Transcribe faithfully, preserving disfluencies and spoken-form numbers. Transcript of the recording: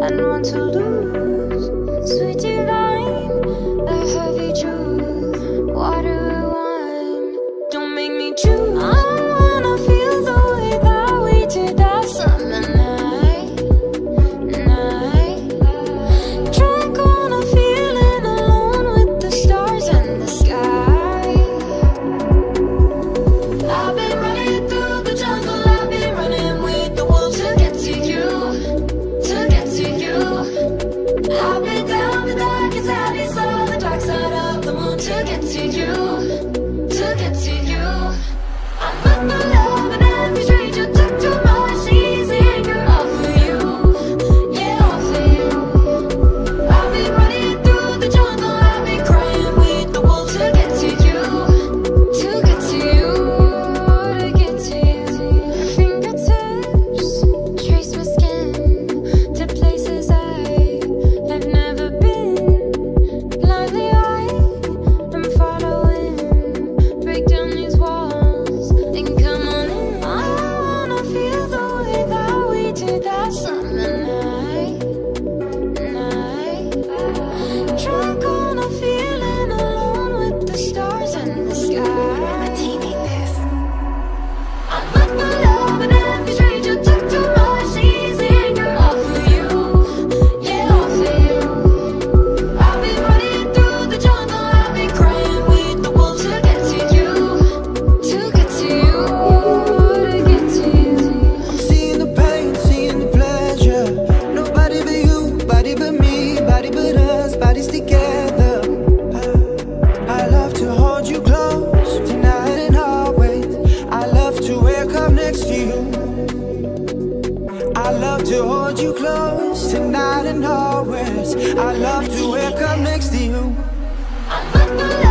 and want to lose. Sweet divine, the heavy truth, water and wine. Don't make me choose. I wanna feel the way that we did that summer night, night. Drunk on a feeling, alone with the stars and the sky. I've been running through the jungle, I've been running with the wolves to get to you, to get to you. I've been down the darkest alleys, saw the dark side of the moon to get to you, to get to you. I put my love in every stranger, took too much easy anger off of you, yeah, off of you. I've been running through the jungle, I've been crying with the wolves to get to you, to get to you, to get to you. Fingertips trace my skin to places I have never been. Blindly I am following, break down these walls and come on in. I wanna feel the way that we did that summer night, night. Drunk on a feeling, alone with the stars and the sky. I put my love in every stranger, took too much easy anger off of you, yeah, off of you. I've been running through the jungle, I've been crying with the wolves to get to you, to get to you, to get to you. Seeing the pain, seeing the pleasure. Nobody but you, body but me, body but us, bodies together. I love to hold you close tonight and always. I love to wake up next to you. I love to hold you close tonight and always. I love to wake up next to you. I put my